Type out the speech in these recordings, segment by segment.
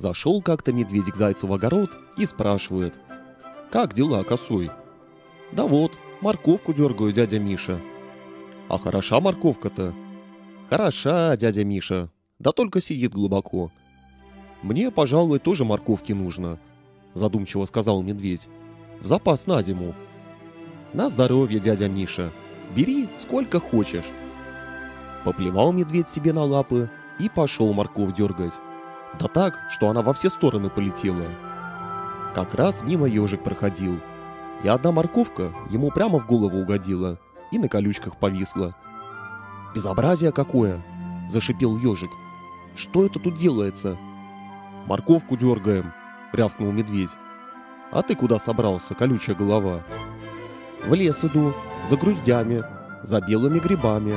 Зашел как-то медведь к зайцу в огород и спрашивает: «Как дела, косой?» «Да вот, морковку дергаю, дядя Миша». «А хороша морковка-то?» «Хороша, дядя Миша, да только сидит глубоко». «Мне, пожалуй, тоже морковки нужно», — задумчиво сказал медведь. «В запас на зиму». «На здоровье, дядя Миша, бери сколько хочешь». Поплевал медведь себе на лапы и пошел морковь дергать. Да так, что она во все стороны полетела. Как раз мимо ежик проходил, и одна морковка ему прямо в голову угодила и на колючках повисла. «Безобразие какое!» – зашипел ежик. «Что это тут делается?» «Морковку дергаем», – рявкнул медведь. «А ты куда собрался, колючая голова?» «В лес иду, за груздями, за белыми грибами».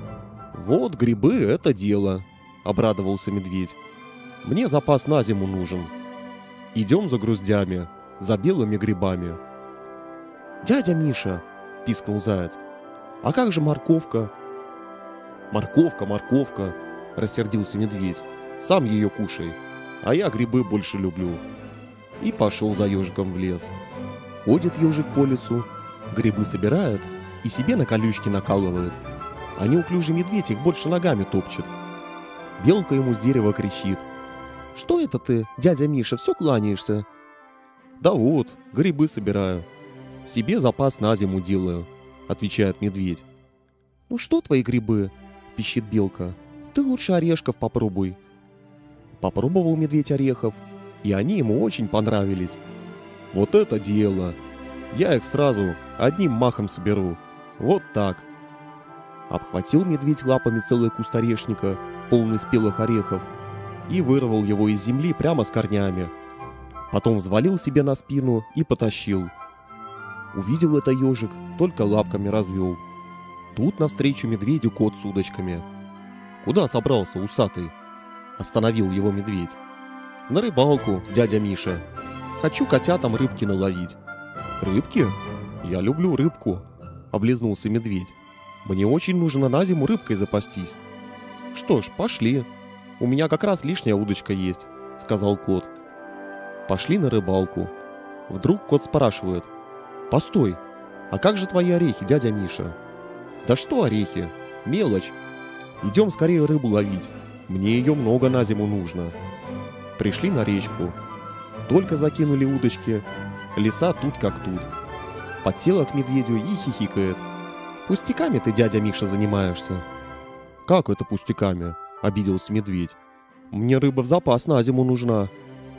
«Вот грибы – это дело», – обрадовался медведь. «Мне запас на зиму нужен. Идем за груздями, за белыми грибами». «Дядя Миша», – пискнул заяц, – «а как же морковка?» «Морковка, морковка», – рассердился медведь. «Сам ее кушай, а я грибы больше люблю». И пошел за ежиком в лес. Ходит ежик по лесу, грибы собирает и себе на колючки накалывает. А неуклюжий медведь их больше ногами топчет. Белка ему с дерева кричит: «Что это ты, дядя Миша, все кланяешься?» «Да вот, грибы собираю. Себе запас на зиму делаю», — отвечает медведь. «Ну что твои грибы?» — пищит белка. «Ты лучше орешков попробуй». Попробовал медведь орехов, и они ему очень понравились. «Вот это дело! Я их сразу одним махом соберу. Вот так». Обхватил медведь лапами целый куст орешника, полный спелых орехов, и вырвал его из земли прямо с корнями. Потом взвалил себе на спину и потащил. Увидел это ежик, только лапками развел. Тут навстречу медведю кот с удочками. «Куда собрался, усатый?» — остановил его медведь. «На рыбалку, дядя Миша. Хочу котятам рыбки наловить». «Рыбки? Я люблю рыбку», — облизнулся медведь. «Мне очень нужно на зиму рыбкой запастись». «Что ж, пошли. У меня как раз лишняя удочка есть», — сказал кот. Пошли на рыбалку. Вдруг кот спрашивает: «Постой, а как же твои орехи, дядя Миша?» «Да что орехи? Мелочь. Идем скорее рыбу ловить. Мне ее много на зиму нужно». Пришли на речку. Только закинули удочки. Лиса тут как тут. Подсела к медведю и хихикает: «Пустяками ты, дядя Миша, занимаешься». «Как это пустяками?» — обиделся медведь. «Мне рыба в запас на зиму нужна».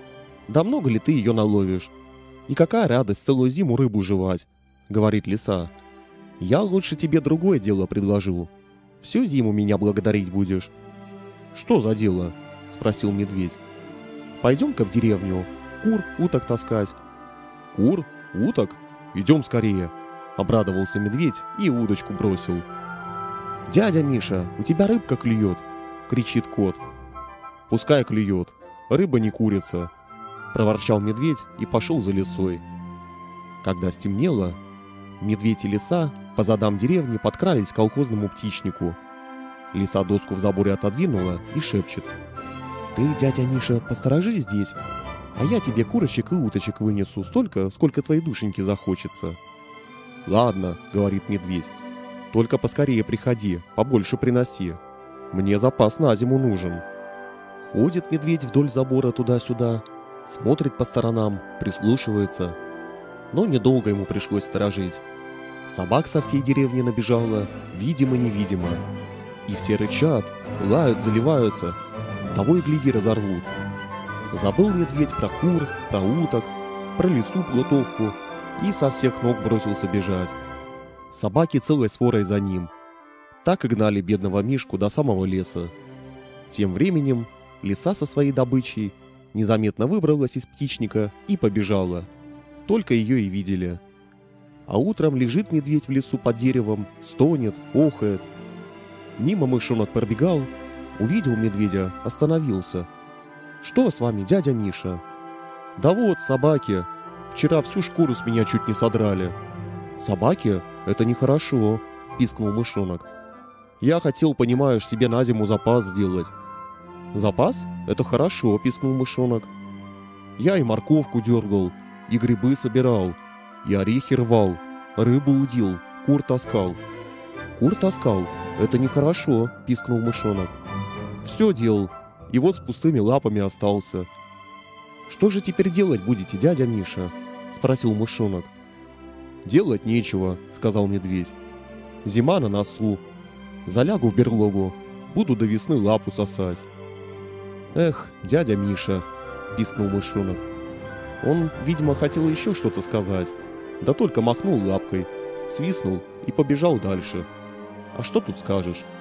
«Да много ли ты ее наловишь? И какая радость целую зиму рыбу жевать», — говорит лиса. «Я лучше тебе другое дело предложу. Всю зиму меня благодарить будешь». «Что за дело?» — спросил медведь. «Пойдем-ка в деревню, кур, уток таскать». «Кур? Уток? Идем скорее», — обрадовался медведь и удочку бросил. «Дядя Миша, у тебя рыбка клюет», — кричит кот. «Пускай клюет, рыба не курица», — проворчал медведь и пошел за лисой. Когда стемнело, медведь и лиса по задам деревни подкрались к колхозному птичнику. Лиса доску в заборе отодвинула и шепчет: «Ты, дядя Миша, посторожи здесь, а я тебе курочек и уточек вынесу столько, сколько твоей душеньке захочется». «Ладно», — говорит медведь, — «только поскорее приходи, побольше приноси. Мне запас на зиму нужен». Ходит медведь вдоль забора туда-сюда, смотрит по сторонам, прислушивается. Но недолго ему пришлось сторожить. Собак со всей деревни набежало, видимо-невидимо. И все рычат, лают, заливаются, того и гляди разорвут. Забыл медведь про кур, про уток, про лису плутовку и со всех ног бросился бежать. Собаки целой сворой за ним. Так и гнали бедного Мишку до самого леса. Тем временем лиса со своей добычей незаметно выбралась из птичника и побежала. Только ее и видели. А утром лежит медведь в лесу под деревом, стонет, охает. Мимо мышонок пробегал, увидел медведя, остановился. «Что с вами, дядя Миша?» «Да вот, собаки. Вчера всю шкуру с меня чуть не содрали». «Собаки? Это нехорошо», — пискнул мышонок. «Я хотел, понимаешь, себе на зиму запас сделать». «Запас? Это хорошо», — пискнул мышонок. «Я и морковку дергал, и грибы собирал, и орехи рвал, рыбу удил, кур таскал». «Кур таскал? Это нехорошо», — пискнул мышонок. «Все делал, и вот с пустыми лапами остался». «Что же теперь делать будете, дядя Миша?» — спросил мышонок. «Делать нечего», — сказал медведь. «Зима на носу. Залягу в берлогу, буду до весны лапу сосать». «Эх, дядя Миша», — пискнул мышонок. Он, видимо, хотел еще что-то сказать, да только махнул лапкой, свистнул и побежал дальше. А что тут скажешь?